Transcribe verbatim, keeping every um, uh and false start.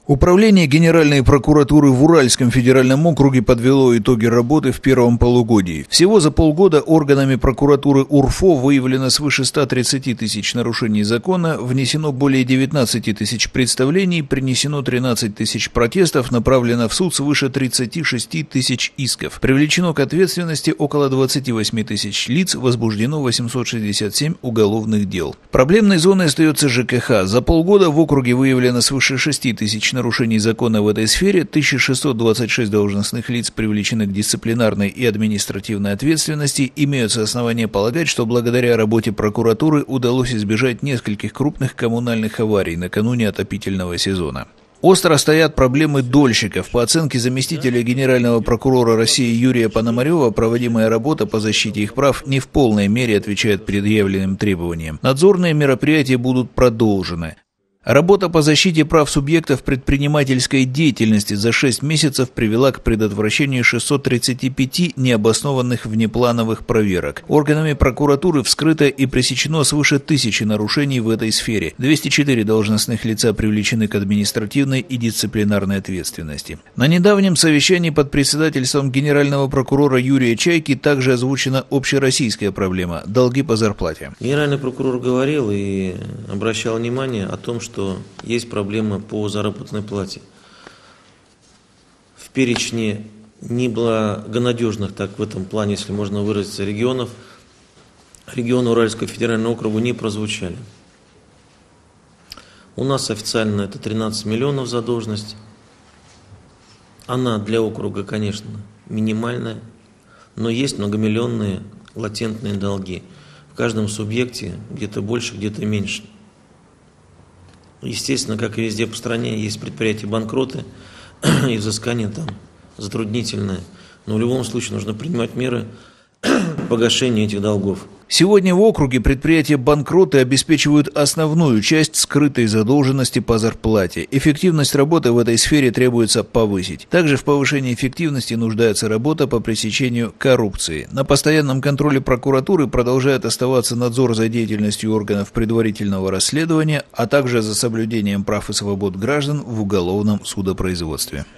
Управление Генеральной прокуратуры в Уральском федеральном округе подвело итоги работы в первом полугодии. Всего за полгода органами прокуратуры УРФО выявлено свыше ста тридцати тысяч нарушений закона, внесено более девятнадцати тысяч представлений, принесено тринадцать тысяч протестов, направлено в суд свыше тридцати шести тысяч исков. Привлечено к ответственности около двадцати восьми тысяч лиц, возбуждено восемьсот шестьдесят семь уголовных дел. Проблемной зоной остается ЖКХ. За полгода в округе выявлено свыше шести тысяч нарушений закона в этой сфере, тысяча шестьсот двадцать шесть должностных лиц привлечены к дисциплинарной и административной ответственности. Имеются основания полагать, что благодаря работе прокуратуры удалось избежать нескольких крупных коммунальных аварий накануне отопительного сезона. Остро стоят проблемы дольщиков. По оценке заместителя генерального прокурора России Юрия Пономарева, проводимая работа по защите их прав не в полной мере отвечает предъявленным требованиям. Надзорные мероприятия будут продолжены. Работа по защите прав субъектов предпринимательской деятельности за шесть месяцев привела к предотвращению шестисот тридцати пяти необоснованных внеплановых проверок. Органами прокуратуры вскрыто и пресечено свыше тысячи нарушений в этой сфере. двести четыре должностных лица привлечены к административной и дисциплинарной ответственности. На недавнем совещании под председательством генерального прокурора Юрия Чайки также озвучена общероссийская проблема – долги по зарплате. Генеральный прокурор говорил и обращал внимание о том, что что есть проблема по заработной плате. В перечне неблагонадежных, так в этом плане, если можно выразиться, регионов, регионы Уральского федерального округа не прозвучали. У нас официально это тринадцать миллионов за должность. Она для округа, конечно, минимальная, но есть многомиллионные латентные долги. В каждом субъекте где-то больше, где-то меньше. Естественно, как и везде по стране, есть предприятия-банкроты, и взыскание там затруднительное. Но в любом случае нужно принимать меры по погашению этих долгов. Сегодня в округе предприятия-банкроты обеспечивают основную часть скрытой задолженности по зарплате. Эффективность работы в этой сфере требуется повысить. Также в повышении эффективности нуждается работа по пресечению коррупции. На постоянном контроле прокуратуры продолжает оставаться надзор за деятельностью органов предварительного расследования, а также за соблюдением прав и свобод граждан в уголовном судопроизводстве.